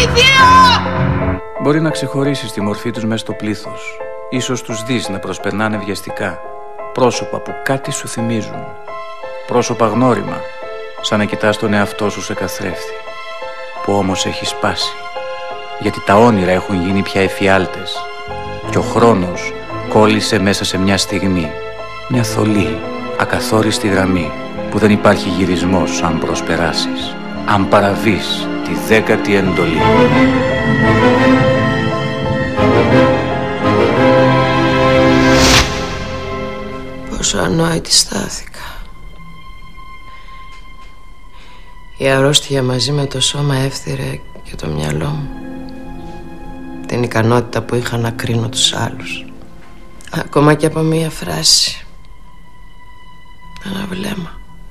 Βοήθεια! Μπορεί να ξεχωρίσεις τη μορφή τους μέσα στο πλήθος. Ίσως τους δεις να προσπερνάνε βιαστικά. Πρόσωπα που κάτι σου θυμίζουν. Πρόσωπα γνώριμα, σαν να κοιτάς τον εαυτό σου σε καθρέφτη. Που όμως έχει σπάσει. Γιατί τα όνειρα έχουν γίνει πια εφιάλτες. Και ο χρόνος κόλλησε μέσα σε μια στιγμή. Μια θολή, ακαθόριστη γραμμή που δεν υπάρχει γυρισμός αν προσπεράσεις. Αν παραβείς τη 10η εντολή. Πόσο ανόητη στάθηκα. Η αρρώστια μαζί με το σώμα έφθυρε και το μυαλό μου. Την ικανότητα που είχα να κρίνω τους άλλους. Ακόμα και από μία φράση. Ένα βλέμμα.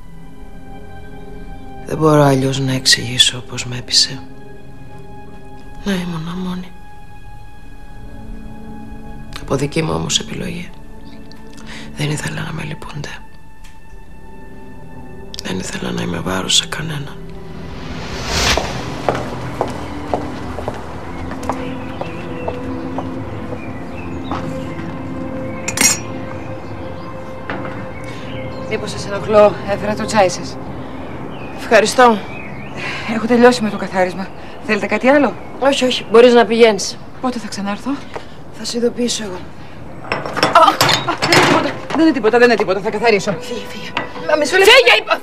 Δεν μπορώ αλλιώς να εξηγήσω πώς με έπεισε. Να ήμουν μόνη. Από δική μου όμως επιλογή. Δεν ήθελα να με λυπούνται. Δεν ήθελα να είμαι βάρος σε κανέναν. Μήπως σας ενοχλώ, έφερα το τσάι σας. Ευχαριστώ. Έχω τελειώσει με το καθάρισμα. Θέλετε κάτι άλλο? Όχι, όχι, μπορείς να πηγαίνεις. Πότε θα ξανάρθω? Θα σε ειδοποιήσω εγώ. Δεν είναι τίποτα, δεν είναι τίποτα, θα καθαρίσω. Φύγε, φύγε. Να μισό λεπτό. Φύγε, είπα!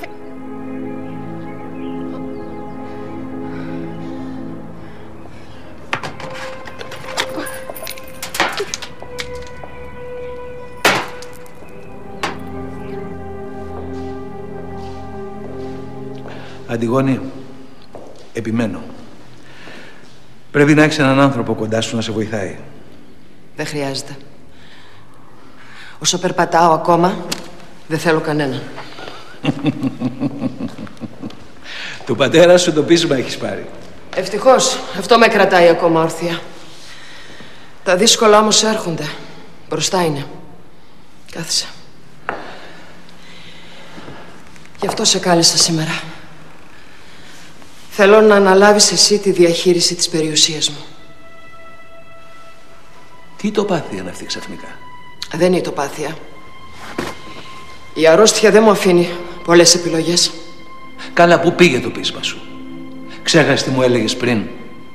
Αντιγόνη, επιμένω. Πρέπει να έχεις έναν άνθρωπο κοντά σου να σε βοηθάει. Δεν χρειάζεται. Όσο περπατάω ακόμα, δεν θέλω κανέναν. Του πατέρα σου το πείσμα έχεις πάρει. Ευτυχώς, αυτό με κρατάει ακόμα όρθια. Τα δύσκολα όμως έρχονται. Μπροστά είναι. Κάθισε. Γι' αυτό σε κάλεσα σήμερα. Θέλω να αναλάβεις εσύ τη διαχείριση της περιουσίας μου. Τι τοπάθεια είναι αυτή ξαφνικά? Δεν είναι η τοπάθεια. Η αρρώστια δεν μου αφήνει πολλές επιλογές. Καλά, πού πήγε το πείσμα σου? Ξέχασες τι μου έλεγες πριν?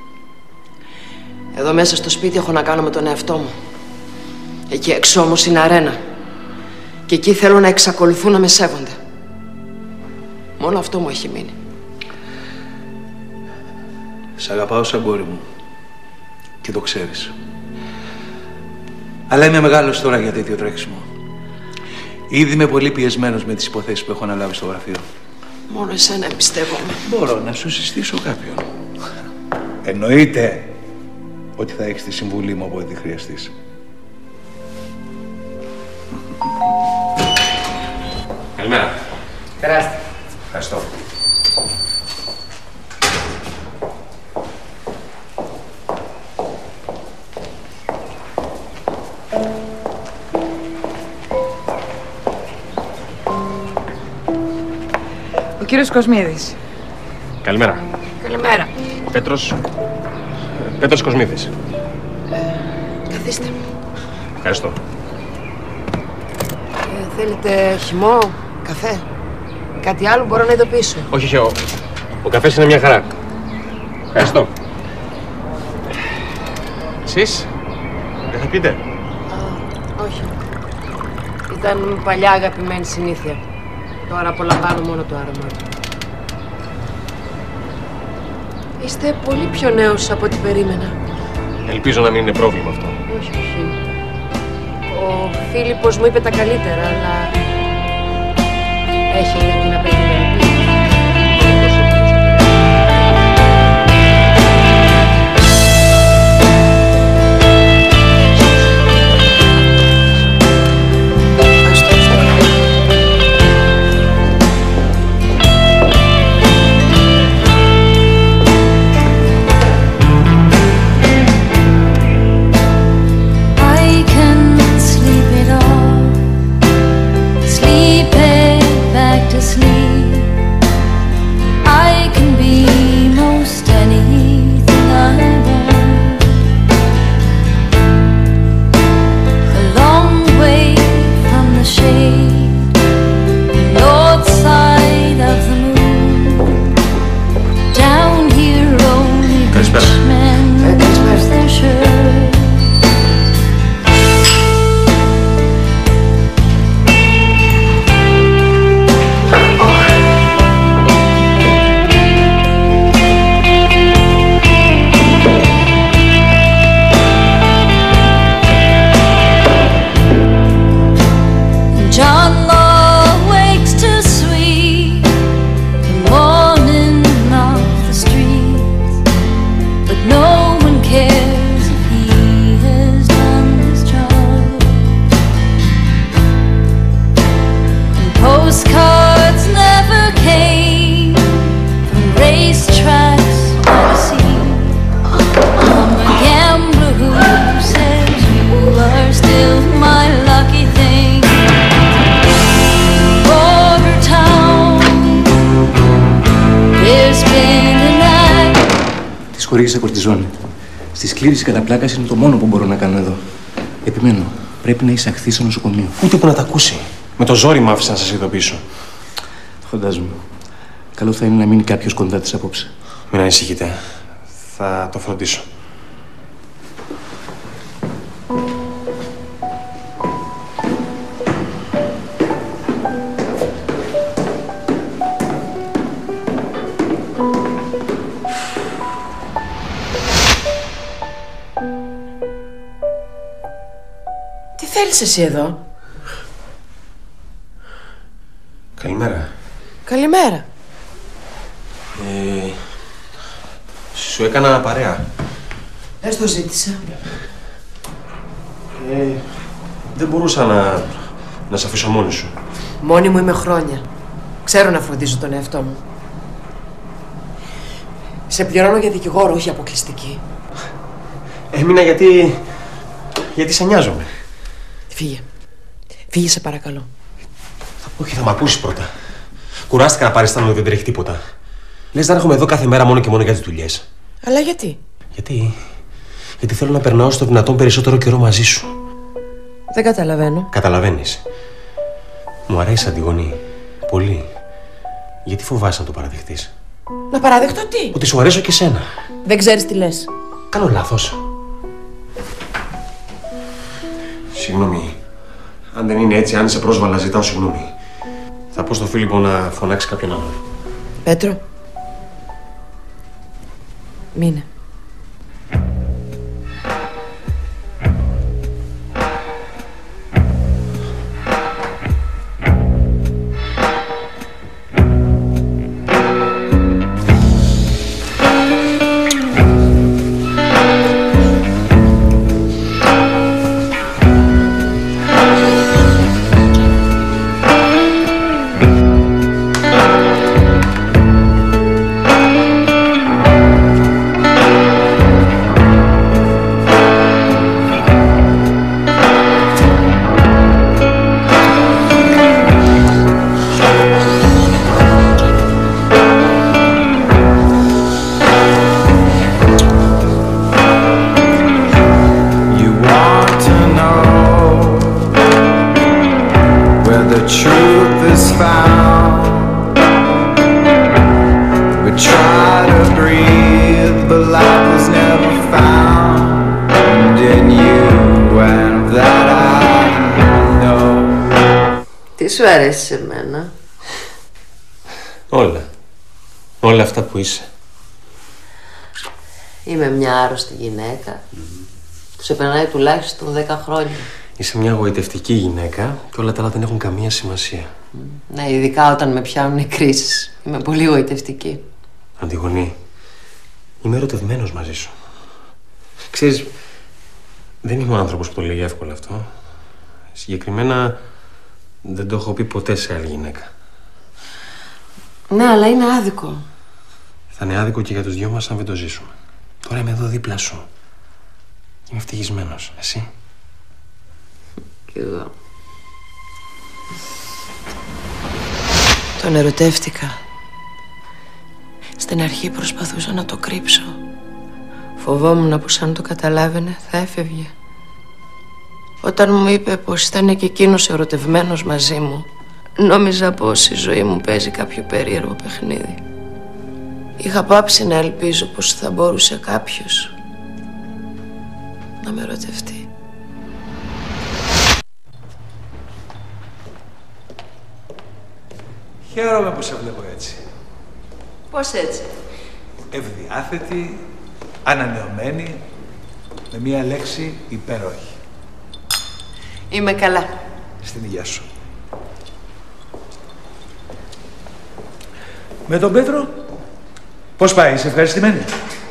Εδώ μέσα στο σπίτι έχω να κάνω με τον εαυτό μου. Εκεί έξω όμως είναι αρένα. Και εκεί θέλω να εξακολουθούν να με σέβονται. Μόνο αυτό μου έχει μείνει. Σ' αγαπάω σαν κόρη μου. Και το ξέρεις. Αλλά είμαι μεγάλος τώρα για τέτοιο τρέξιμο. Ήδη είμαι πολύ πιεσμένος με τις υποθέσεις που έχω αναλάβει στο γραφείο. Μόνο εσένα εμπιστεύομαι. Μπορώ να σου συστήσω κάποιον. Εννοείται ότι θα έχεις τη συμβουλή μου όποτε τη χρειαστείς. Καλημέρα. Περάστε. Ευχαριστώ. Ο κύριος Κοσμίδης. Καλημέρα. Καλημέρα. Πέτρος Κοσμίδης. Καθίστε. Ευχαριστώ. Θέλετε χυμό, καφέ? Κάτι άλλο μπορώ να ειδοποιήσω? Όχι, ο καφές είναι μια χαρά. Ευχαριστώ. Εσείς, δεν θα πείτε? Όχι. Ήταν παλιά αγαπημένη συνήθεια. Τώρα απολαμβάνω μόνο το άρωμά του. Είστε πολύ πιο νέος από ό,τι περίμενα. Ελπίζω να μην είναι πρόβλημα αυτό. Όχι, όχι. Ο Φίλιππος μου είπε τα καλύτερα, αλλά έχετε την απαιτημένη. Sleep Καλημέρα. Της χορήγησα κορτιζόνη. Στη σκλήρηση κατά πλάκας είναι το μόνο που μπορώ να κάνω εδώ. Επιμένω, πρέπει να εισαχθεί στο νοσοκομείο. Ούτε που να τα ακούσει. Με το ζόρι μ' άφησα να σας ειδοποιήσω. Φαντάζομαι. Καλό θα είναι να μείνει κάποιος κοντά της απόψε. Μην ανησυχείτε. Θα το φροντίσω. Τι θέλεις εσύ εδώ? Καλημέρα. Καλημέρα. Σου έκανα παρέα. Δεν το ζήτησα. Δεν μπορούσα να σε αφήσω μόνη σου. Μόνη μου είμαι χρόνια. Ξέρω να φροντίζω τον εαυτό μου. Σε πληρώνω για δικηγόρο, όχι αποκλειστική. Έμεινα γιατί σε νοιάζομαι. Φύγε. Φύγε σε παρακαλώ. Όχι, θα μ' ακούσεις πρώτα. Κουράστηκα να παριστάνω ότι δεν τρέχει τίποτα. Λες να έρχομαι εδώ κάθε μέρα μόνο και μόνο για τις δουλειές. Αλλά γιατί? Γιατί θέλω να περνάω στο δυνατόν περισσότερο καιρό μαζί σου. Δεν καταλαβαίνω. Καταλαβαίνεις. Μου αρέσει, Αντιγονή. Πολύ. Γιατί φοβάσαι να το παραδεχτείς? Να παραδεχτώ τι? Ότι σου αρέσω και σένα. Δεν ξέρεις τι λες. Κάνω λάθος. Συγγνώμη. Αν δεν είναι έτσι, αν είσαι πρόσβαλα, ζητάω συγγνώμη. Θα πω στο Φίλιππο να φωνάξει κάποιον άλλον. Πέτρο. Μείνε. Τι σου αρέσει σε μένα? Όλα αυτά που είσαι. Είμαι μια άρρωστη γυναίκα. Σε περνάει τουλάχιστον 10 χρόνια. Είσαι μια γοητευτική γυναίκα και όλα τα άλλα δεν έχουν καμία σημασία. Ναι, ειδικά όταν με πιάνουν οι κρίσεις. Είμαι πολύ γοητευτική. Αντιγονή, είμαι ερωτευμένος μαζί σου. Ξέρεις, δεν είμαι ο άνθρωπος που το λέει εύκολα αυτό. Συγκεκριμένα δεν το έχω πει ποτέ σε άλλη γυναίκα. Ναι, αλλά είναι άδικο. Θα είναι άδικο και για τους δυο μας αν δεν το ζήσουμε. Τώρα είμαι εδώ δίπλα σου. Είμαι ευτυχισμένος. Εσύ? Κι εγώ. Τον ερωτεύτηκα. Στην αρχή προσπαθούσα να το κρύψω. Φοβόμουν πως αν το καταλάβαινε θα έφευγε. Όταν μου είπε πως ήταν και εκείνος ερωτευμένος μαζί μου, νόμιζα πως η ζωή μου παίζει κάποιο περίεργο παιχνίδι. Είχα πάψει να ελπίζω πως θα μπορούσε κάποιος να με ερωτευτεί. Χαίρομαι που σε βλέπω έτσι. Πώς έτσι? Ευδιάθετη, ανανεωμένη, με μία λέξη υπέροχη. Είμαι καλά. Στην υγεία σου. Με τον Πέτρο, πώς πάει, είσαι ευχαριστημένη?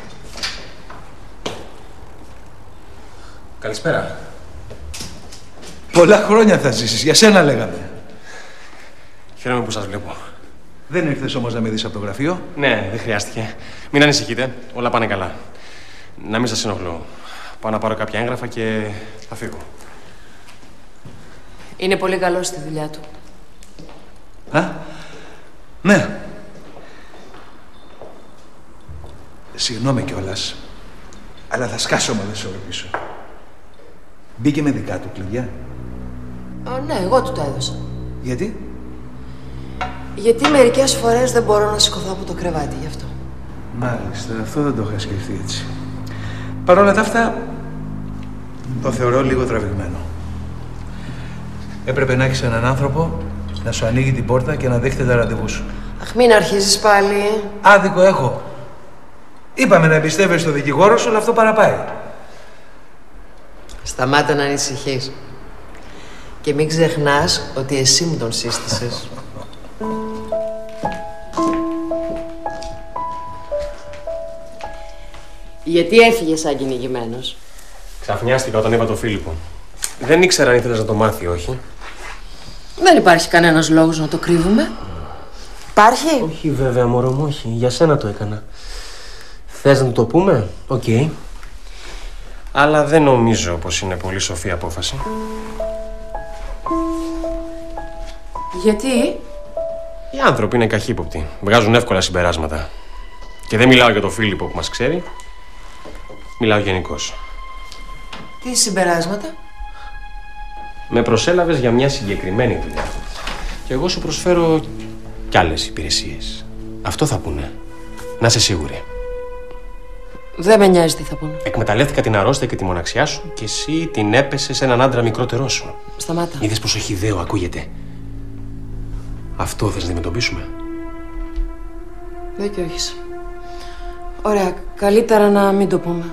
Καλησπέρα. Πολλά χρόνια θα ζήσεις, για σένα λέγαμε. Χαίρομαι που σας βλέπω. Δεν ήρθες όμως να με δεις από το γραφείο? Ναι, δεν χρειάστηκε. Μην ανησυχείτε, όλα πάνε καλά. Να μην σας ενοχλώ. Πάω να πάρω κάποια έγγραφα και θα φύγω. Είναι πολύ καλός στη δουλειά του. Ναι. Συγγνώμη κιόλας, αλλά θα σκάσω μα δεν σε ρωτήσω. Μπήκε με δικά του κλειδιά? Ναι, εγώ του τα έδωσα. Γιατί? Γιατί μερικές φορές δεν μπορώ να σηκωθώ από το κρεβάτι, γι' αυτό. Μάλιστα, αυτό δεν το είχα σκεφτεί έτσι. Παρ' όλα τα αυτά, το θεωρώ λίγο τραβηγμένο. Έπρεπε να έχεις έναν άνθρωπο να σου ανοίγει την πόρτα και να δέχεται τα ραντεβού σου. Αχ, μην αρχίζεις πάλι. Άδικο έχω. Είπαμε να εμπιστεύεσαι στο δικηγόρο σου, αλλά αυτό παραπάει. Σταμάτα να ανησυχείς. Και μην ξεχνάς ότι εσύ μου τον σύστησες. Γιατί έφυγες σαν κυνηγημένος? Ξαφνιάστηκα όταν είπα τον Φίλιππο. Δεν ήξερα αν ήθελες να το μάθει, όχι. Δεν υπάρχει κανένας λόγος να το κρύβουμε. Υπάρχει? Όχι βέβαια, μωρό μου, όχι. Για σένα το έκανα. Θες να του το πούμε? Οκ. Αλλά δεν νομίζω πως είναι πολύ σοφή απόφαση. Γιατί? Οι άνθρωποι είναι καχύποπτοι. Βγάζουν εύκολα συμπεράσματα. Και δεν μιλάω για τον Φίλιππο που μας ξέρει. Μιλάω γενικώς. Τι συμπεράσματα? Με προσέλαβες για μια συγκεκριμένη δουλειά. Και εγώ σου προσφέρω κι άλλες υπηρεσίες. Αυτό θα πούνε. Να είσαι σίγουρη. Δεν με νοιάζει τι θα πούνε. Εκμεταλλεύτηκα την αρρώστια και τη μοναξιά σου και εσύ την έπεσες σε έναν άντρα μικρότερό σου. Σταμάτα. Είδες πως έχει ιδέο, ακούγεται. Αυτό θες να αντιμετωπίσουμε? Δίκιο έχεις. Ωραία, καλύτερα να μην το πούμε.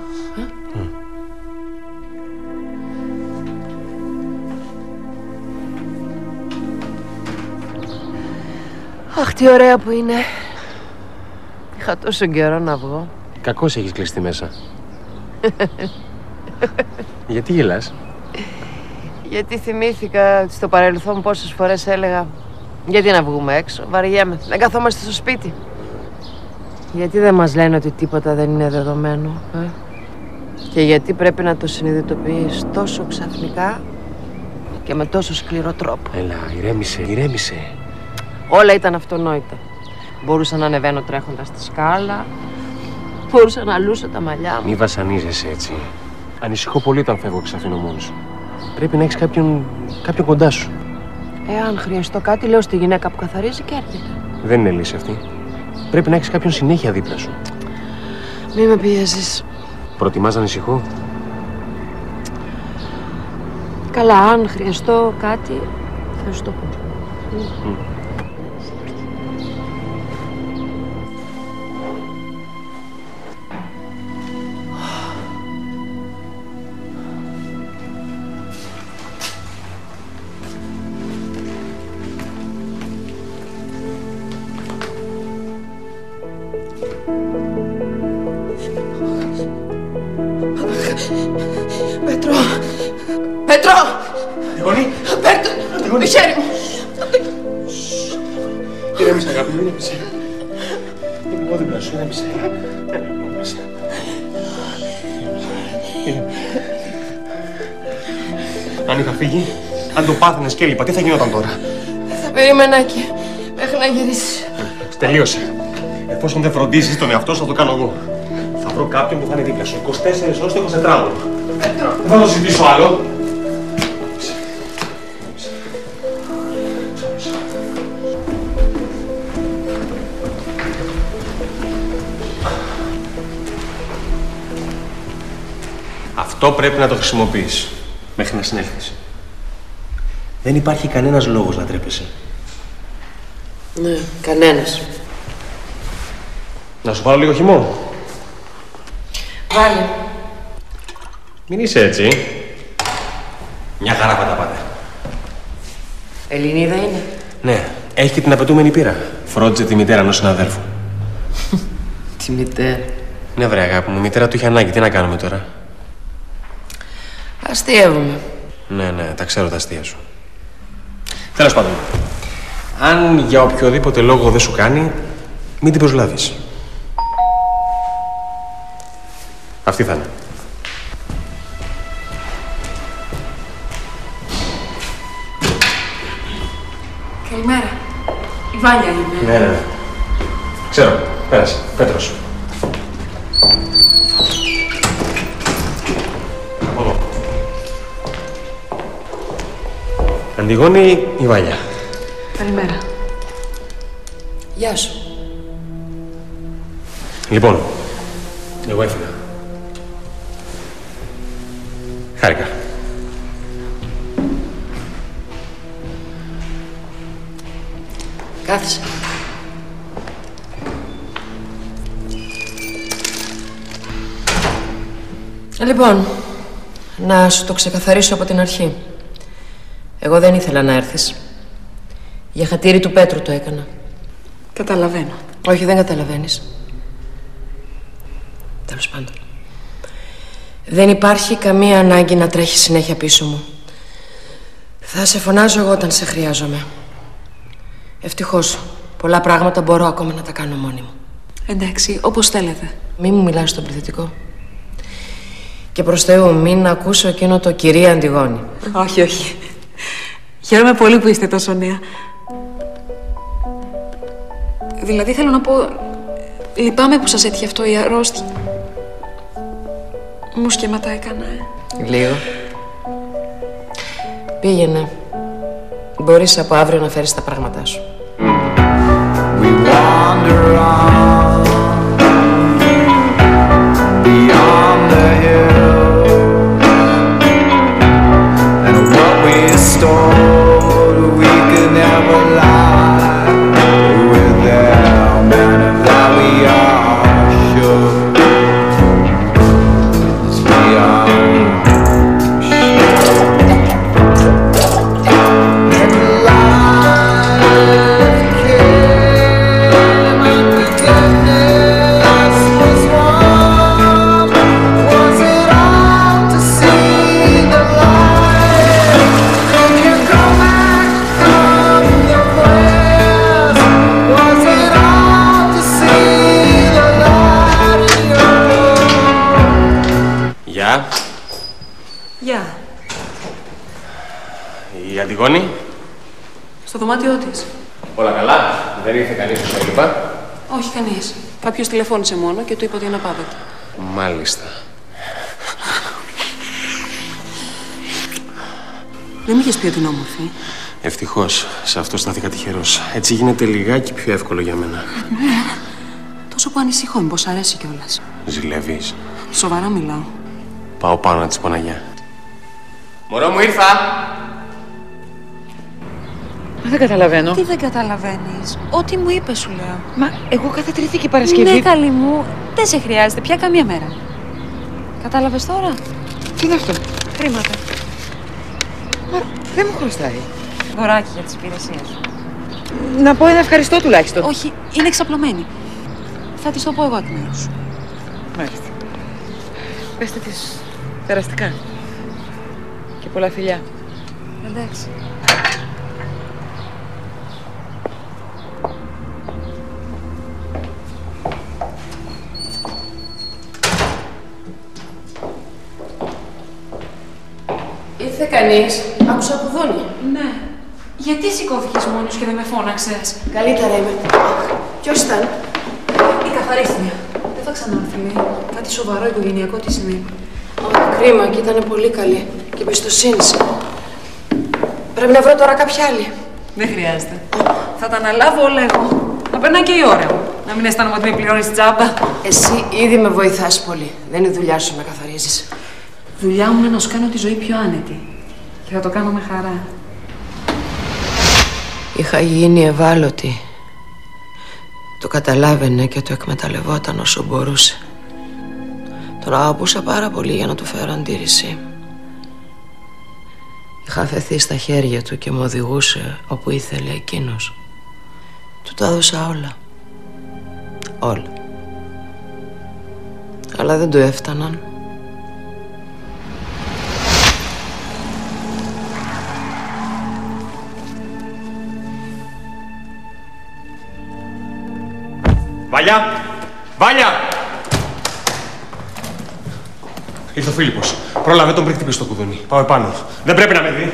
Αχ, τι ωραία που είναι. Είχα τόσο καιρό να βγω. Κακώς έχεις κλειστεί μέσα. Γιατί γελάς? Γιατί θυμήθηκα ότι στο παρελθόν πόσες φορές έλεγα γιατί να βγούμε έξω, βαριέμαι, δεν καθόμαστε στο σπίτι. Γιατί δεν μας λένε ότι τίποτα δεν είναι δεδομένο, Και γιατί πρέπει να το συνειδητοποιείς τόσο ξαφνικά και με τόσο σκληρό τρόπο. Έλα, ηρέμησε. Όλα ήταν αυτονόητα. Μπορούσα να ανεβαίνω τρέχοντας στη σκάλα, μπορούσα να λούσω τα μαλλιά μου. Μη βασανίζεσαι έτσι. Ανησυχώ πολύ όταν φεύγω και σε αφήνω μόνος σου. Πρέπει να έχεις κάποιον κοντά σου. Εάν χρειαστώ κάτι, λέω στη γυναίκα που καθαρίζει και έρχεται. Δεν είναι λύση αυτή. Πρέπει να έχεις κάποιον συνέχεια δίπλα σου. Μη με πιέζεις. Προτιμάς να ανησυχώ? Καλά, αν χρειαστώ κάτι, θα σου το πω. Πέτρο! Τιγόνη! Πέτρο! Το χέρι μου! Ηρέμησε, αγάπη μου, ηρέμησε. Είμαι εγώ δίπλα σου, ηρέμησε. Αν είχα φύγει, αν το πάθαινες και έλειπα, τι θα γινόταν τώρα? Θα περίμενα εκεί, μέχρι να γυρίσεις. Τελείωσε. Εφόσον δεν φροντίζεις τον εαυτό σου, θα το κάνω εγώ. Θα βρω κάποιον που θα είναι δίπλα σου. 24 ώρες το 24ωρο. Δεν θα το ζητήσω άλλο. Αυτό πρέπει να το χρησιμοποιείς μέχρι να συνέλθεις. Δεν υπάρχει κανένας λόγος να τρέπεσαι. Ναι, κανένας. Να σου βάλω λίγο χυμό. Βάλε. Μην είσαι έτσι. Μια χαρά θα τα πάτε. Ελληνίδα είναι. Ναι, έχει και την απαιτούμενη πείρα. Φρόντιζε τη μητέρα ενός συναδέλφου. Τη μητέρα. Ναι, βρε αγάπη μου, η μητέρα του είχε ανάγκη. Τι να κάνουμε τώρα. Αστείευομαι. Ναι, τα ξέρω τα αστεία σου. Τέλος πάντων, αν για οποιοδήποτε λόγο δεν σου κάνει, μην την προσλάβεις. Αυτή θα είναι. Καλημέρα. Η Βάλια είναι. Ναι. Ξέρω. Πέρασε. Πέτρος. Εδώ. Αντιγόνη, η Βάλια. Καλημέρα. Γεια σου. Λοιπόν, εγώ έφυγα. Χάρηκα. Κάθισε. Λοιπόν, να σου το ξεκαθαρίσω από την αρχή. Εγώ δεν ήθελα να έρθεις. Για χατήρι του Πέτρου το έκανα. Καταλαβαίνω. Όχι, δεν καταλαβαίνεις. Τέλος πάντων. Δεν υπάρχει καμία ανάγκη να τρέχεις συνέχεια πίσω μου. Θα σε φωνάζω εγώ όταν σε χρειάζομαι. Ευτυχώς, πολλά πράγματα μπορώ ακόμα να τα κάνω μόνη μου. Εντάξει, όπως θέλετε. Μη μου μιλάς στον πληθυντικό. Και προς Θεού, μην ακούσω εκείνο το κυρία Αντιγόνη. Όχι. Χαίρομαι πολύ που είστε τόσο νέα. Δηλαδή, θέλω να πω... Λυπάμαι που σας έτυχε αυτό η αρρώστια. Μου σκέματα έκανα, Λίγο. Πήγαινε. Μπορείς από αύριο να φέρεις τα πράγματά σου. We wander on beyond the hill, and what we stole we could never lie with them, and of that we are sure. Yes, we are sure. And life came and forgiveness was won. Was it all to see the light? Can you come back from the prayers? Was it all to see the light in your room? Γεια. Γεια. Η Αντιγόνη. Στο δωμάτιό της. Όλα καλά. Δεν ήρθε κανείς που σε έλειπα. Όχι κανείς. Κάποιος τηλεφώνησε μόνο και του είπε ότι είναι απάβατη. Μάλιστα. Δεν μου είχες πει ότι είναι όμορφη. Ευτυχώς. Σε αυτό στάθηκα τυχερός. Έτσι γίνεται λιγάκι πιο εύκολο για μένα. Τόσο που ανησυχώ, μήπως αρέσει κιόλας. Ζηλεύεις. Σοβαρά μιλάω. Πάω πάνω να της πω να γεια. Μωρό μου, ήρθα! Δεν καταλαβαίνω. Τι δεν καταλαβαίνεις? Ό,τι μου είπε σου λέω. Μα εγώ κάθε Τρίτη και Παρασκευή. Ναι, καλή μου. Δεν σε χρειάζεται πια καμία μέρα. Κατάλαβες τώρα? Τι είναι αυτό? Χρήματα. Μα δεν μου χρωστάει. Δωράκι για τις υπηρεσίες σου. Να πω ένα ευχαριστώ τουλάχιστον. Όχι, είναι εξαπλωμένη. Θα της το πω εγώ εκ μέρους σου. Μάλιστα. Πέστε της περαστικά. Και πολλά φιλιά. Εντάξει. Ήρθε κανείς? Άκουσα κουδούνι. Ναι. Γιατί σηκώθηκες μόνος και δεν με φώναξες? Καλύτερα είμαι. Ποιος ήταν? Η καθαρίστρια. Δεν θα ξανάρθει, λέει. Κάτι σοβαρό οικογενειακό της συνέβη. Κρίμα και ήταν πολύ καλή. Και εμπιστοσύνης. Πρέπει να βρω τώρα κάποια άλλη. Δεν χρειάζεται. Θα τα αναλάβω όλα εγώ. Να περνάει και η ώρα μου. Να μην αισθάνομαι ότι με πληρώνεις τσάμπα. Εσύ ήδη με βοηθάς πολύ. Δεν είναι δουλειά σου να καθαρίζεις. Δουλειά μου είναι να σου κάνω τη ζωή πιο άνετη. Και θα το κάνω με χαρά. Είχα γίνει ευάλωτη. Το καταλάβαινε και το εκμεταλλευόταν όσο μπορούσε. Τον αγαπούσα πάρα πολύ για να του φέρω αντίρρηση. Είχα αφαιθεί στα χέρια του και μου οδηγούσε όπου ήθελε εκείνος. Του τα έδωσα όλα. Όλα. Αλλά δεν του έφταναν. Βάλια! Βάλια! Ήρθε ο Φίλιππος. Πρόλαβε τον πριν χτυπήσει το κουδούνι. Πάω επάνω. Δεν πρέπει να με δει.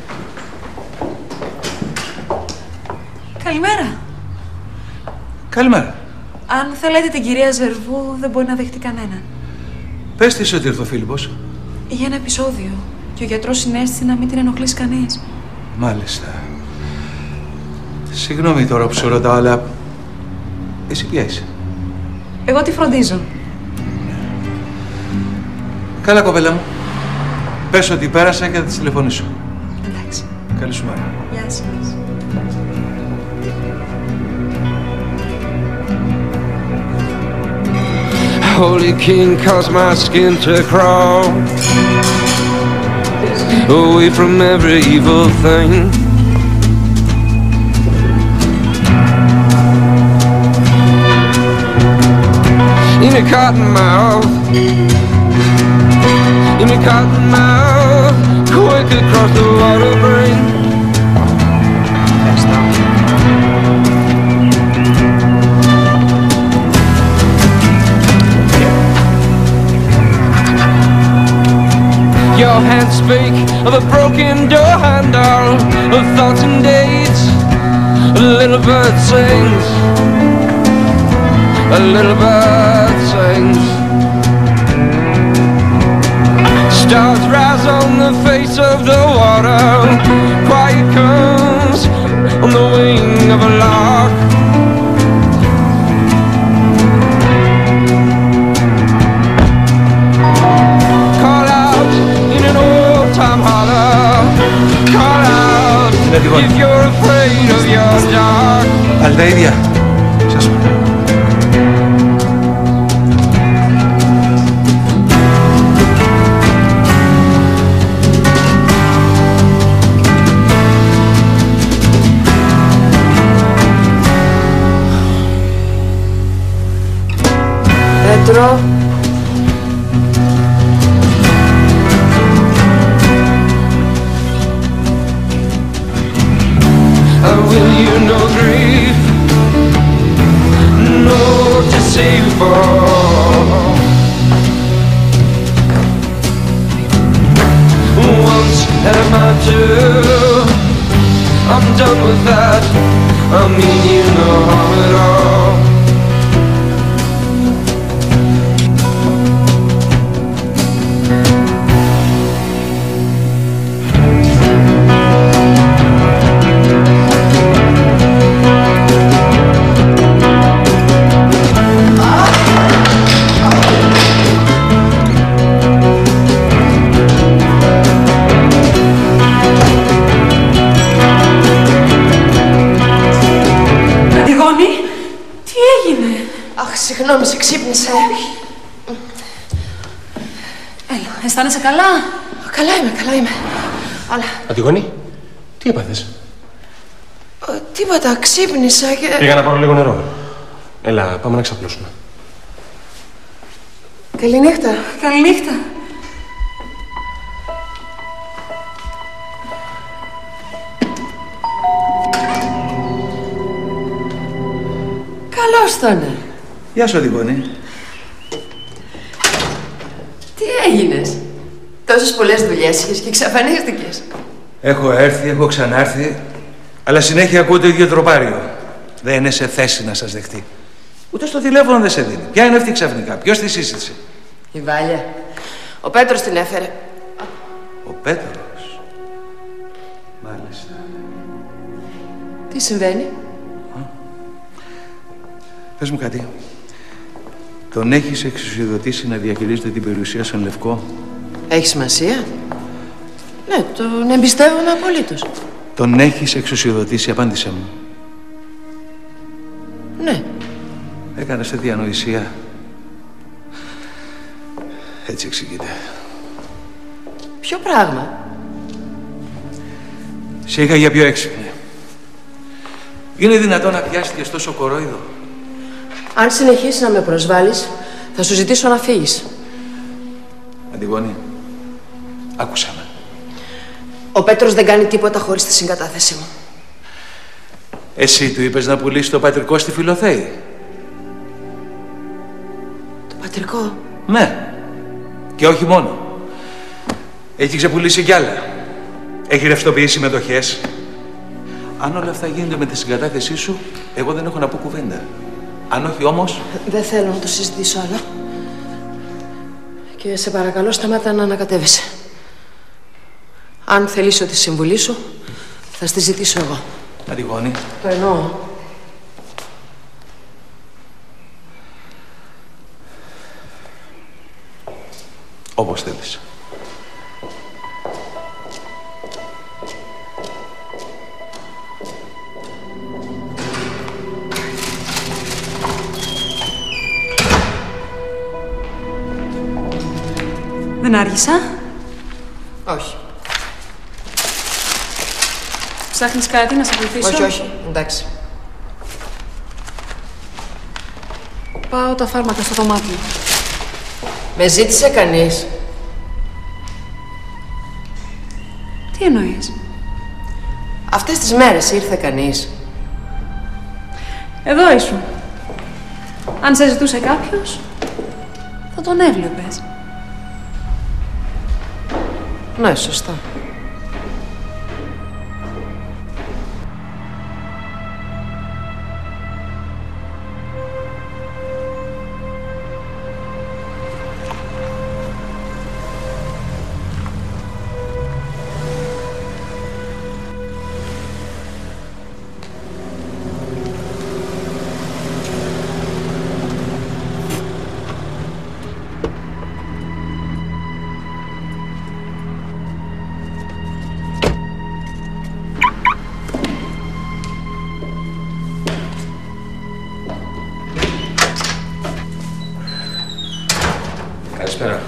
Καλημέρα. Καλημέρα. Αν θέλετε την κυρία Ζερβού, δεν μπορεί να δεχτεί κανέναν. Πες της ότι ήρθε ο Φίλιππος. Για ένα επεισόδιο. Και ο γιατρός συνέστησε να μην την ενοχλήσει κανείς. Μάλιστα. Συγγνώμη τώρα που σου ρωτάω, αλλά εσύ ποια είσαι? Εγώ τη φροντίζω. Καλά, κοπέλα μου. Πες ότι πέρασα και θα της τηλεφωνήσω. Εντάξει. Καλή σου μέρα. Γεια σας. Holy King caused my skin to crawl away from every evil thing. In a cotton mouth, in a cotton mouth, quick across the water brain. Your hands speak of a broken door handle, of thoughts and dates. A little bird sings, a little bird sings. Stars rise on the face of the water. Quiet comes on the wing of a lark. Call out in an old-time holler. Call out if you're afraid of your dark. Πάλι τα ίδια. Σας πω. Πέτρο. Will you no grief, no to save for? Once am I too? I'm done with that. I mean you no harm at all. Συγγνώμη, σε ξύπνησα. Έλα, αισθάνεσαι καλά? Καλά είμαι. Αλλά... Αντιγόνη, τι έπαθες? Τίποτα, ξύπνησα και... Πήγα να πάρω λίγο νερό. Έλα, πάμε να ξαπλώσουμε. Καληνύχτα. Καληνύχτα. Καλώς τον. Γεια σου, Αντιγόνη. Τι έγινες? Τόσες πολλές δουλειές είχες και εξαφανίστηκες. Έχω έρθει, έχω ξανάρθει, αλλά συνέχεια ακούω το ίδιο τροπάριο. Δεν είναι σε θέση να σας δεχτεί. Ούτε στο τηλέφωνο δεν σε δίνει. Ποια είναι αυτή ξαφνικά, ποιος τη σύστησε? Η Βάλια. Ο Πέτρος την έφερε. Ο Πέτρος. Μάλιστα. Τι συμβαίνει? Πες μου κάτι. Τον έχεις εξουσιοδοτήσει να διαχειρίζεται την περιουσία στον Λευκό? Έχει σημασία. Ναι, τον εμπιστεύομαι απολύτως. Τον έχεις εξουσιοδοτήσει, απάντησε μου. Ναι. Έκανες τέτοια ανοησία. Έτσι εξηγείται. Ποιο πράγμα? Σε είχα για πιο έξυπνη. Είναι δυνατόν να πιάστηκες τόσο κορόιδο? Αν συνεχίσεις να με προσβάλλεις, θα σου ζητήσω να φύγεις. Αντιγόνη, άκουσα με. Ο Πέτρος δεν κάνει τίποτα χωρίς τη συγκατάθεσή μου. Εσύ του είπες να πουλήσει το πατρικό στη Φιλοθέη? Το πατρικό? Ναι. Και όχι μόνο. Έχει ξεπουλήσει κι άλλα. Έχει ρευστοποιήσει μετοχές. Αν όλα αυτά γίνονται με τη συγκατάθεσή σου, εγώ δεν έχω να πω κουβέντα. Αν όχι όμως... Δεν θέλω να το συζητήσω άλλο. Και σε παρακαλώ σταμάτα να ανακατεύεσαι. Αν θελήσω τη συμβουλή σου, θα στη ζητήσω εγώ. Αντιγόνη. Το εννοώ. Όπως θέλεις. Δεν άργησα. Όχι. Ψάχνεις κάτι να σε βοηθήσω? Όχι, όχι. Εντάξει. Πάω τα φάρμακα στο δωμάτιο. Με ζήτησε κανείς? Τι εννοείς? Αυτές τις μέρες ήρθε κανείς? Εδώ ήσουν. Αν σε ζητούσε κάποιος, θα τον έβλεπες. Ναι, σωστά. Καλησπέρα.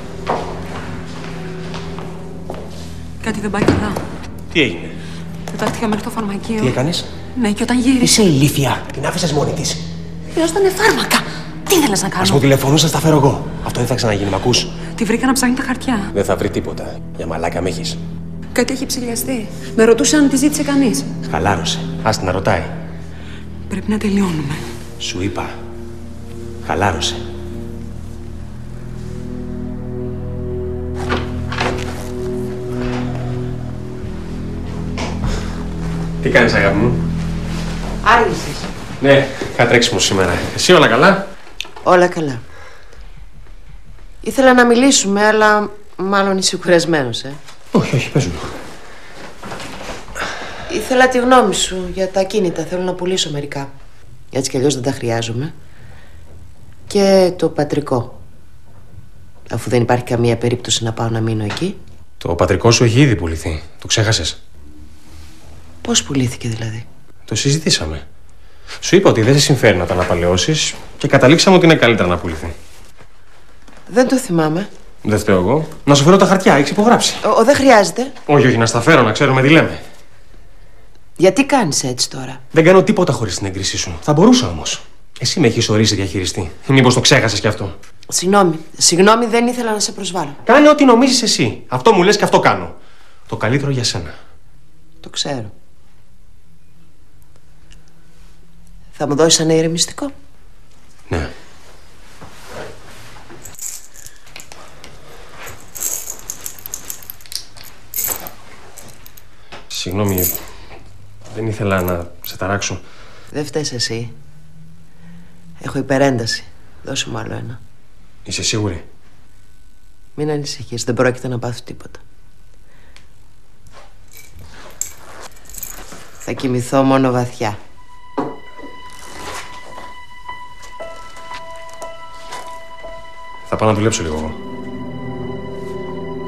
Κάτι δεν πάει καλά. Τι έγινε? Πετάχτηκα μέχρι το φαρμακείο. Τι έκανες? Ναι, και όταν γύρισα. Είσαι ηλίθια. Την άφησες μόνη της. Χρειάζονταν φάρμακα. Τι ήθελες να κάνω? Ας μου τηλεφωνούσες, τα φέρω εγώ. Αυτό δεν θα ξαναγίνει, μ' ακούς? Τη βρήκα να ψάχνει τα χαρτιά. Δεν θα βρει τίποτα. Για μαλάκα με έχεις. Κάτι έχει ψηλιαστεί. Με ρωτούσε αν τη ζήτησε κανείς. Χαλάρωσε. Ας την να ρωτάει. Πρέπει να τελειώνουμε. Σου είπα. Χαλάρωσε. Τι κάνεις, αγάπη μου? Άργησες. Ναι, είχα τρέξιμο σήμερα. Εσύ όλα καλά? Όλα καλά. Ήθελα να μιλήσουμε, αλλά μάλλον είσαι κουρασμένος, Όχι, όχι, πες μου. Ήθελα τη γνώμη σου για τα ακίνητα. Θέλω να πουλήσω μερικά. Έτσι κι αλλιώς δεν τα χρειάζομαι. Και το πατρικό. Αφού δεν υπάρχει καμία περίπτωση να πάω να μείνω εκεί. Το πατρικό σου έχει ήδη πουληθεί. Το ξέχασες? Πώς πουλήθηκε δηλαδή? Το συζητήσαμε. Σου είπα ότι δεν σε συμφέρει να τα αναπαλαιώσεις και καταλήξαμε ότι είναι καλύτερα να πουληθεί. Δεν το θυμάμαι. Δεν φταίω εγώ. Να σου φέρω τα χαρτιά, έχεις υπογράψει. Δεν χρειάζεται. Όχι, όχι, να στα φέρω, να ξέρουμε τι λέμε. Γιατί κάνεις έτσι τώρα? Δεν κάνω τίποτα χωρίς την έγκρισή σου. Θα μπορούσα όμως. Εσύ με έχεις ορίσει διαχειριστή. Μήπως το ξέχασες κι αυτό? Συγγνώμη, δεν ήθελα να σε προσβάλλω. Κάνε ό,τι νομίζεις εσύ. Αυτό μου λες και αυτό κάνω. Το καλύτερο για σένα. Το ξέρω. Θα μου δώσεις ένα ηρεμιστικό? Ναι. Συγγνώμη, δεν ήθελα να σε ταράξω. Δεν φταίς εσύ. Έχω υπερένταση. Δώσε μου άλλο ένα. Είσαι σίγουρη? Μην ανησυχείς, δεν πρόκειται να πάθω τίποτα. Θα κοιμηθώ μόνο βαθιά. Θα πάω να δουλέψω λίγο εγώ.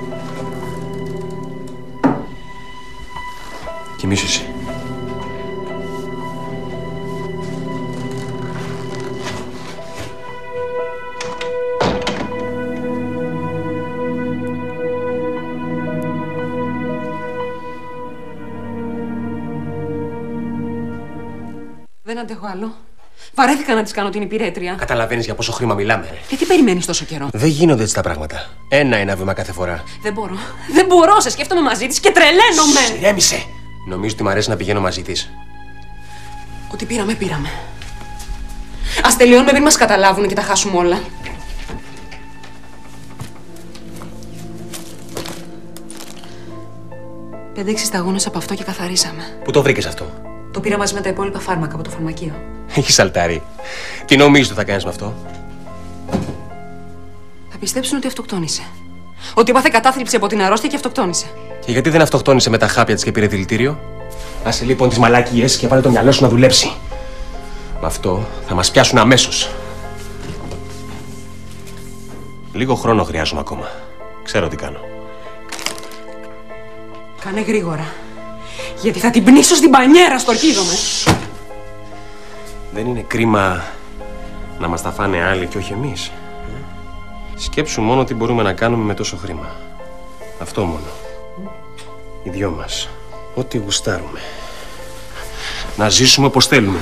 Κοιμήσου εσύ. Δεν αντέχω άλλο. Βαρέθηκα να της κάνω την υπηρέτρια. Καταλαβαίνεις για πόσο χρήμα μιλάμε, ρε. Γιατί περιμένεις τόσο καιρό? Δεν γίνονται έτσι τα πράγματα. Ένα βήμα κάθε φορά. Δεν μπορώ. Δεν μπορώ. Σε σκέφτομαι μαζί της και τρελαίνομαι. Ηρέμησε! Νομίζω ότι μ' αρέσει να πηγαίνω μαζί της. Ό,τι πήραμε, πήραμε. Ας τελειώνουμε πριν μας καταλάβουν και τα χάσουμε όλα. Πέντε-έξι σταγόνες από αυτό και καθαρίσαμε. Πού το βρήκες αυτό? Το πήρα μαζί με τα υπόλοιπα φάρμακα από το φαρμακείο. Έχεις σαλτάρει. Τι νομίζεις ότι θα κάνεις με αυτό? Θα πιστέψουν ότι αυτοκτόνησε. Ότι έπαθε κατάθλιψη από την αρρώστια και αυτοκτόνησε. Και γιατί δεν αυτοκτόνησε με τα χάπια της και πήρε δηλητήριο? Άσε λοιπόν τις μαλακίες και βάλε το μυαλό σου να δουλέψει. Με αυτό θα μας πιάσουν αμέσως. Λίγο χρόνο χρειάζομαι ακόμα. Ξέρω τι κάνω. Κάνε γρήγορα. Γιατί θα την πνίξω στην πανιέρα, στορκίζομαι. Δεν είναι κρίμα να μας τα φάνε άλλοι και όχι εμείς? Σκέψου μόνο τι μπορούμε να κάνουμε με τόσο χρήμα. Αυτό μόνο. Οι δυο μας. Ό,τι γουστάρουμε. Να ζήσουμε όπως θέλουμε.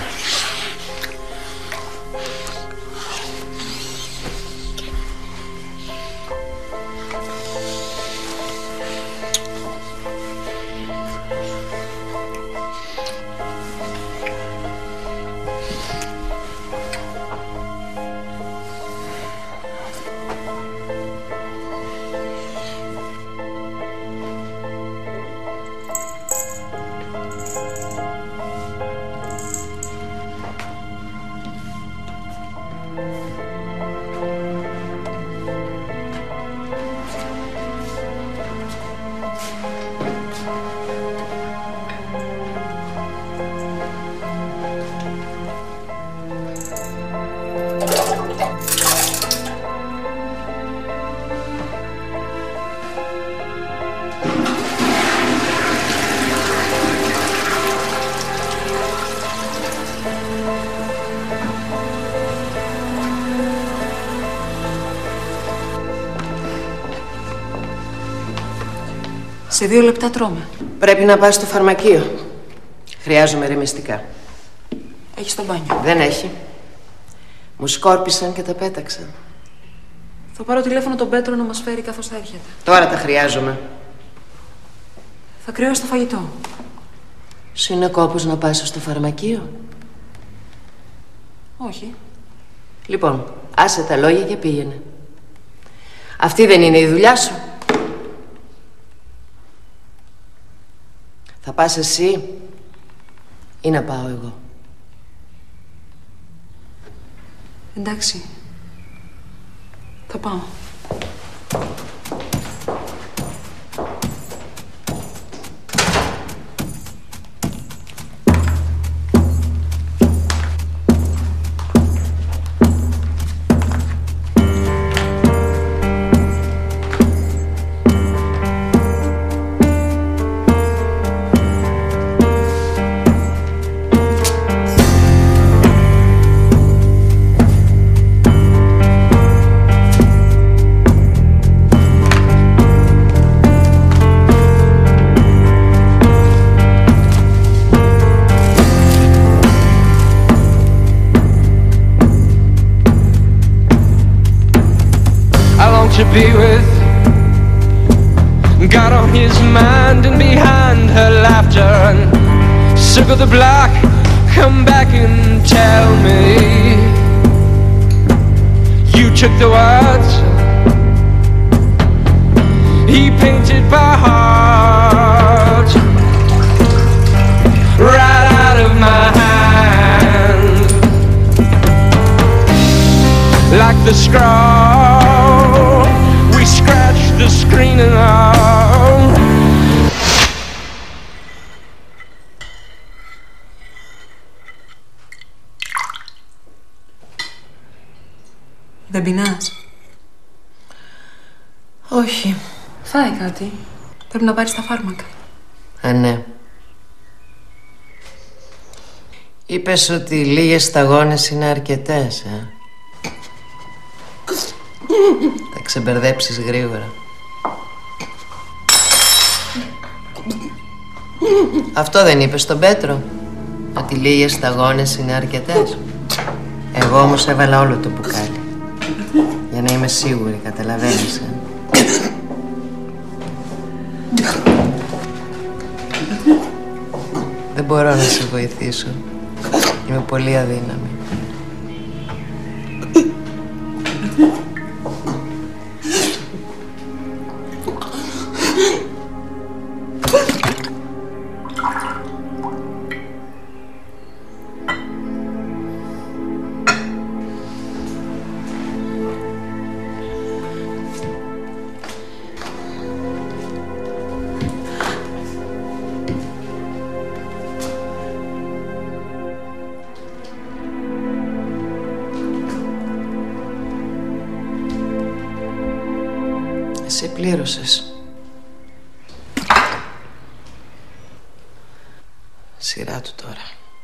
Σε 2 λεπτά τρώμε. Πρέπει να πας στο φαρμακείο. Χρειάζομαι ρεμιστικά. Έχει στο μπάνιο. Δεν έχει. Μου σκόρπισαν και τα πέταξαν. Θα πάρω τηλέφωνο τον Πέτρο να μας φέρει καθώς θα έρχεται. Τώρα τα χρειάζομαι. Θα κρυώσει το φαγητό. Σου είναι κόπος να πας στο φαρμακείο? Όχι. Λοιπόν, άσε τα λόγια και πήγαινε. Αυτή δεν είναι η δουλειά σου? Θα πας εσύ ή να πάω εγώ? Εντάξει. Θα πάω. To be with got on his mind, and behind her laughter and circle the block, come back and tell me you took the words he painted by heart right out of my hand, like the scroll we scratched the screen and all. Δεν πεινάς? Όχι. Φάει κάτι. Πρέπει να πάρεις τα φάρμακα. Ναι. Είπες ότι λίγες σταγόνες είναι αρκετές, Θα ξεμπερδέψεις γρήγορα. Αυτό δεν είπες στον Πέτρο, ότι λίγες σταγόνες είναι αρκετές? Εγώ όμως έβαλα όλο το μπουκάλι, για να είμαι σίγουρη, καταλαβαίνεις, Δεν μπορώ να σε βοηθήσω. Είμαι πολύ αδύναμη. Εσύ πλήρωσες. Σειρά του τώρα.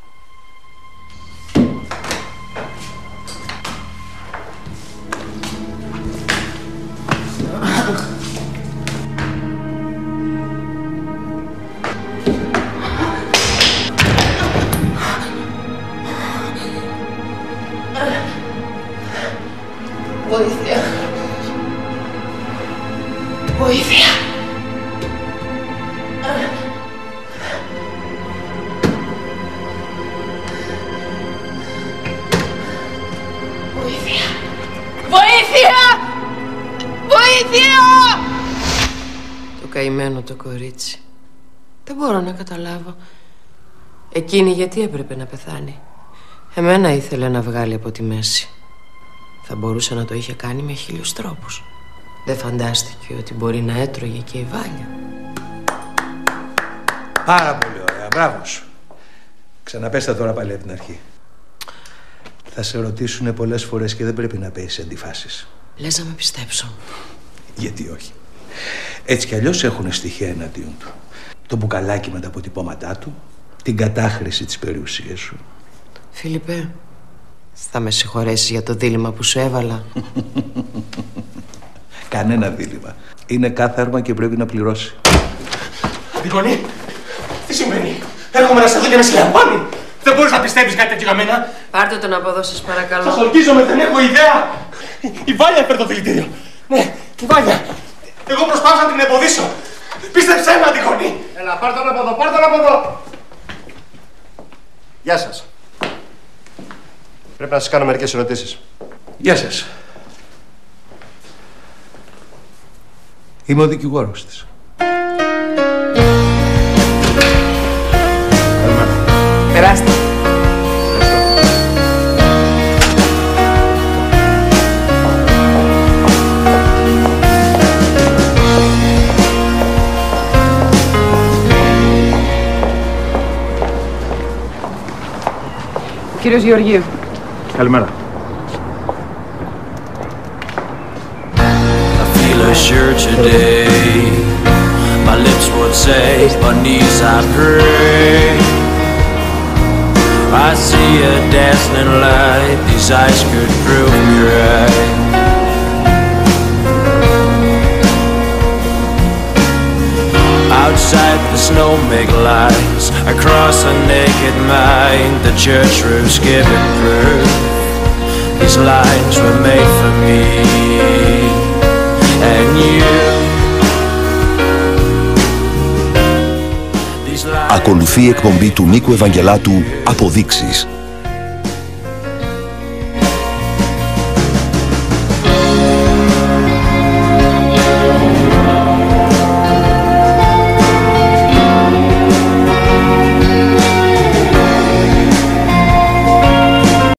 Βοήθεια. Βοήθεια. Βοήθεια. Βοήθεια. Βοήθεια. Το καημένο το κορίτσι. Δεν μπορώ να καταλάβω. Εκείνη γιατί έπρεπε να πεθάνει? Εμένα ήθελε να βγάλει από τη μέση. Θα μπορούσε να το είχε κάνει με 1000 τρόπους. Δεν φαντάστηκε ότι μπορεί να έτρωγε και η Βάλια. Πάρα πολύ ωραία, μπράβο σου. Ξαναπέστα τώρα πάλι από την αρχή. Θα σε ρωτήσουν πολλές φορές και δεν πρέπει να παίζεις αντιφάσεις. Λες να με πιστέψω? Γιατί όχι. Έτσι κι αλλιώς έχουν στοιχεία εναντίον του. Το μπουκαλάκι με τα αποτυπώματά του, την κατάχρηση της περιουσίας σου. Φίλιππε, θα με συγχωρέσεις για το δίλημμα που σου έβαλα? Κανένα δίλημμα. Είναι κάθαρμα και πρέπει να πληρώσει. Αντιγονή, τι συμβαίνει? Έρχομαι να σε δω και με συλλαμβάνει. Δεν μπορείς να πιστεύεις κάτι τέτοιο για μένα. Πάρτε τον από εδώ, σας παρακαλώ. Σας ορκίζομαι, δεν έχω ιδέα. Η Βάλια έφερε το δηλητήριο. Ναι, η Βάλια. Εγώ προσπάθησα να την εμποδίσω. Πίστεψέ με, Αντιγονή. Έλα, πάρ' τον από εδώ, πάρ' τον από εδώ. Γεια σας. Πρέπει να σας κάνω μερικές ερωτήσεις. Γεια σας. Είμαι ο δικηγόρος της. Περάστε. Κύριος Γεωργίου. Καλημέρα. Sure today, my lips would say, on knees I pray. I see a dazzling light, these eyes could prove me right. Outside the snow make lights, across a naked mind, the church roof's giving proof. These lines were made for me. Ακολουθεί η εκπομπή του Νίκου Ευαγγελάτου «Αποδείξεις».